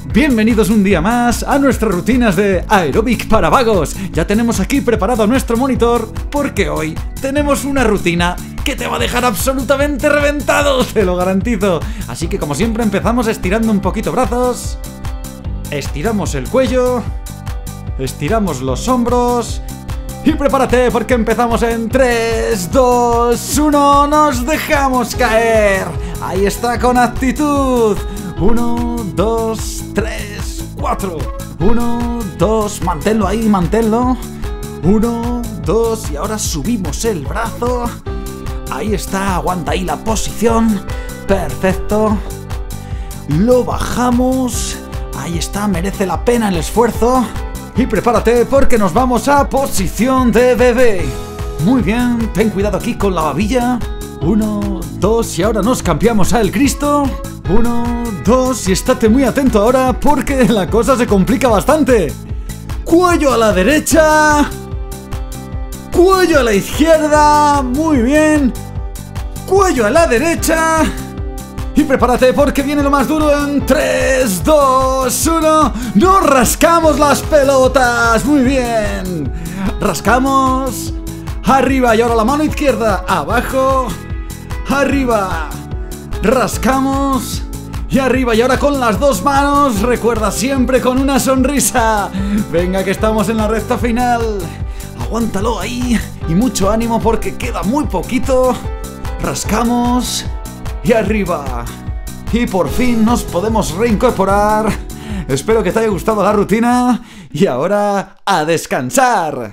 Bienvenidos un día más a nuestras rutinas de aeróbic para vagos. Ya tenemos aquí preparado nuestro monitor porque hoy tenemos una rutina que te va a dejar absolutamente reventado, te lo garantizo. Así que como siempre empezamos estirando un poquito brazos, estiramos el cuello, estiramos los hombros y prepárate porque empezamos en 3, 2, 1, nos dejamos caer. Ahí está, con actitud. 1, 2, 3, 4. 1, 2, manténlo ahí, manténlo. 1, 2 y ahora subimos el brazo. Ahí está, aguanta ahí la posición. Perfecto. Lo bajamos. Ahí está, merece la pena el esfuerzo. Y prepárate porque nos vamos a posición de bebé. Muy bien, ten cuidado aquí con la babilla. 1, 2 y ahora nos cambiamos al Cristo. 1, 2 y estate muy atento ahora porque la cosa se complica bastante. Cuello a la derecha. Cuello a la izquierda. Muy bien. Cuello a la derecha. Y prepárate porque viene lo más duro en 3, 2, 1. ¡Nos rascamos las pelotas! ¡Muy bien! Rascamos. Arriba y ahora la mano izquierda. Abajo. Arriba. Rascamos. Y arriba y ahora con las dos manos. Recuerda siempre con una sonrisa. Venga que estamos en la recta final. Aguántalo ahí. Y mucho ánimo porque queda muy poquito. Rascamos. Y arriba. Y por fin nos podemos reincorporar. Espero que te haya gustado la rutina. Y ahora a descansar.